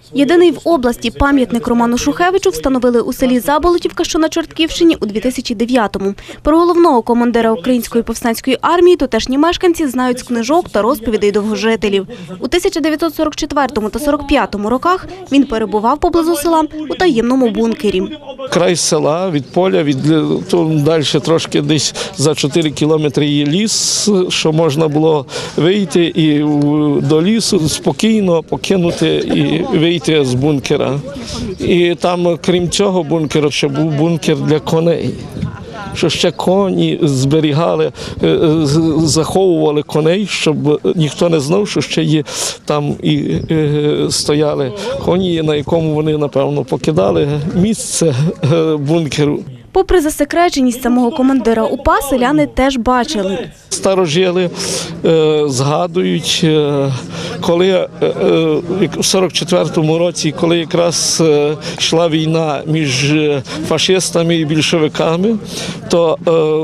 Єдиний в області пам'ятник Роману Шухевичу встановили у селі Заболотівка, що на Чортківщині, у 2009-му. Про головного командира Української повстанської армії тутешні мешканці знають з книжок та розповідей довгожителів. У 1944 та 1945 роках він перебував поблизу села у таємному бункері. Край села, від поля, далі трошки десь за 4 кілометри є ліс, що можна було вийти і до лісу спокійно покинути і вийти з бункера. І там, крім цього бункеру, ще був бункер для коней, що ще коні зберігали, заховували коней, щоб ніхто не знав, що ще є там і стояли коні, на якому вони, напевно, покидали місце бункеру. Попри засекреченість самого командира УПА, селяни теж бачили. Старожили згадують, коли в 44-му році, коли якраз йшла війна між фашистами і більшовиками, то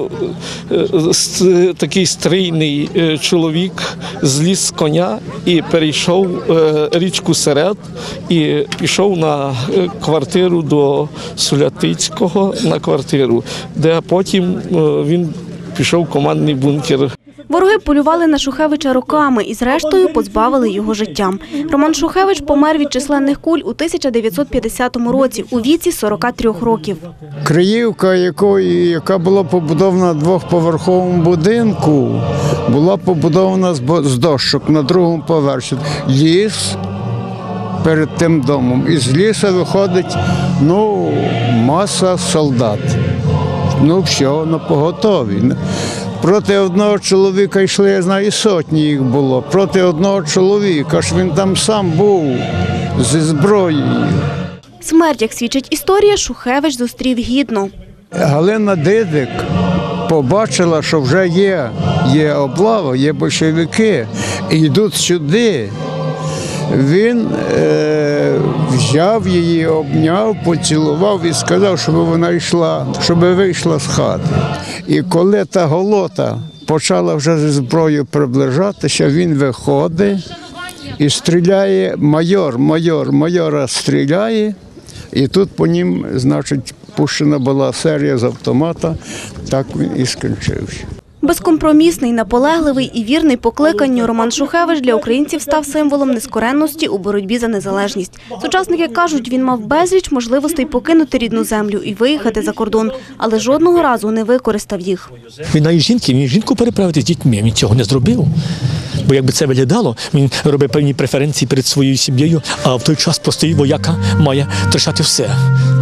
такий стрійний чоловік зліз з коня і перейшов річку Серед і пішов на квартиру до Сулятицького, на квартиру, де потім він пішов в командний бункер. Вороги полювали на Шухевича роками і зрештою позбавили його життя. Роман Шухевич помер від численних куль у 1950 році у віці 43 років. Криївка, яка була побудована в двохповерховому будинку, була побудована з дощок на другому поверсі. Ліс перед тим домом. Із лісу виходить маса солдат. Все, напоготові. Проти одного чоловіка йшли, я знаю, і сотні їх було. Проти одного чоловіка, ж він там сам був зі зброєю. Смерть, як свідчить історія, Шухевич зустрів гідно. Галина Дидик побачила, що вже є облава, є большевики, і йдуть сюди. Він взяв її, обняв, поцілував і сказав, щоб вона йшла, щоб вийшла з хати. І коли та голота почала вже зі зброєю приближатися, він виходить і стріляє, майора стріляє, і тут по ним, значить, пущена була серія з автомата, так він і скінчився. Безкомпромісний, наполегливий і вірний покликанню Роман Шухевич для українців став символом нескоренності у боротьбі за незалежність. Сучасники кажуть, він мав безліч можливостей покинути рідну землю і виїхати за кордон, але жодного разу не використав їх. Він навіть жінку переправити з дітьми, він цього не зробив. Бо якби це виглядало, він робить певні преференції перед своєю сім'єю, а в той час простий вояка має втрачати все.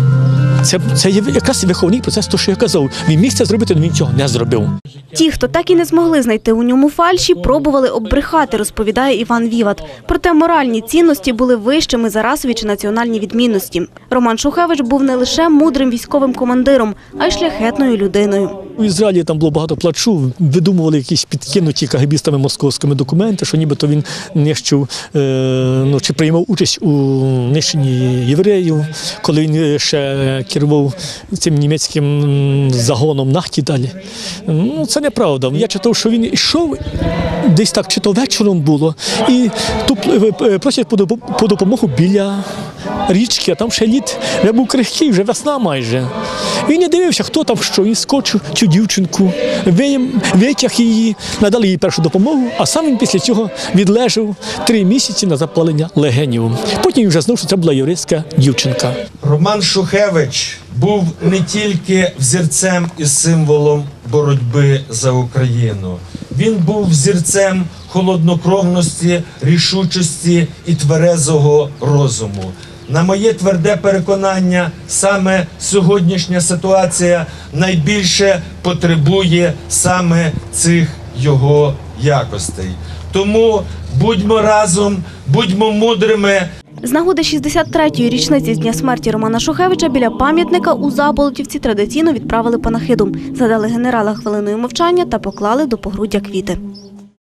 Це є якраз виховний процес, то, що я казав. Він міг це зробити, але він цього не зробив. Ті, хто так і не змогли знайти у ньому фальші, пробували оббрехати, розповідає Іван Віват. Проте моральні цінності були вищими за расові чи національні відмінності. Роман Шухевич був не лише мудрим військовим командиром, а й шляхетною людиною. У Ізраїлі там було багато плачу, видумували якісь підкинуті кагебістами московськими документи, що нібито він нищив, чи приймав участь у нищенні євреїв, коли він ще керував цим німецьким загоном Нахті далі. Це неправда. Я читав, що він йшов, десь так, чи то вечором було, і тут просять по допомогу біля річки, а там ще лід, вже був крихкий, вже весна майже. Він не дивився, хто там що, він скочив цю дівчинку, витяг її, надали їй першу допомогу, а сам він після цього відлежав 3 місяці на запалення легенів. Потім він вже знав, що це була єврейська дівчинка. Роман Шухевич був не тільки взірцем і символом боротьби за Україну. Він був взірцем холоднокровності, рішучості і тверезого розуму. На моє тверде переконання, саме сьогоднішня ситуація найбільше потребує саме цих його якостей. Тому будьмо разом, будьмо мудрими. З нагоди 63-ї річниці з дня смерті Романа Шухевича біля пам'ятника у Заболотівці традиційно відправили панахиду, згадали генерала хвилиною мовчання та поклали до погруддя квіти.